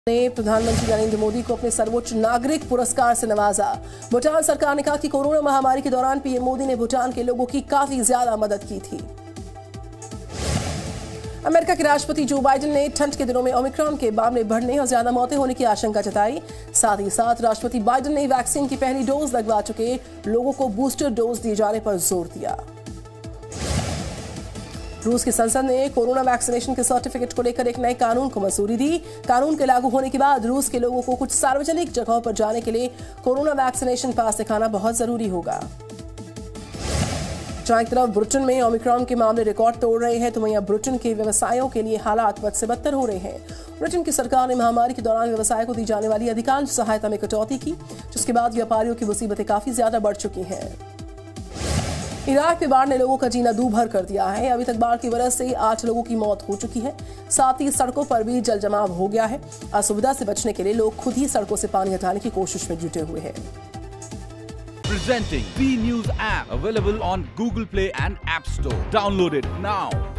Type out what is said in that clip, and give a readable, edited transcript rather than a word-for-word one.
ने प्रधानमंत्री नरेंद्र मोदी को अपने सर्वोच्च नागरिक पुरस्कार से नवाजा। भूटान सरकार ने कहा कि कोरोना महामारी के दौरान पीएम मोदी ने भूटान के लोगों की काफी ज्यादा मदद की थी। अमेरिका के राष्ट्रपति जो बाइडेन ने ठंड के दिनों में ओमिक्रॉन के मामले बढ़ने और ज्यादा मौतें होने की आशंका जताई। साथ ही साथ राष्ट्रपति बाइडेन ने वैक्सीन की पहली डोज लगवा चुके लोगों को बूस्टर डोज दिए जाने पर जोर दिया। रूस की संसद ने कोरोना वैक्सीनेशन के सर्टिफिकेट को लेकर एक नए कानून को मंजूरी दी। कानून के लागू होने के बाद रूस के लोगों को कुछ सार्वजनिक जगहों पर जाने के लिए कोरोना वैक्सीनेशन पास दिखाना बहुत जरूरी होगा। जहां एक तरफ ब्रिटेन में ओमिक्रॉन के मामले रिकॉर्ड तोड़ रहे हैं, तो वहीं ब्रिटेन के व्यवसायों के लिए हालात बद से बदतर हो रहे हैं। ब्रिटेन की सरकार ने महामारी के दौरान व्यवसाय को दी जाने वाली अधिकांश सहायता में कटौती की, जिसके बाद व्यापारियों की मुसीबतें काफी ज्यादा बढ़ चुकी हैं। इराक में बाढ़ ने लोगों का जीना दूभर कर दिया है। अभी तक बाढ़ की वजह से 8 लोगों की मौत हो चुकी है। साथ ही सड़कों पर भी जल जमाव हो गया है। असुविधा से बचने के लिए लोग खुद ही सड़कों से पानी हटाने की कोशिश में जुटे हुए हैं। Presenting B News app, available on Google Play and App Store. Download it now.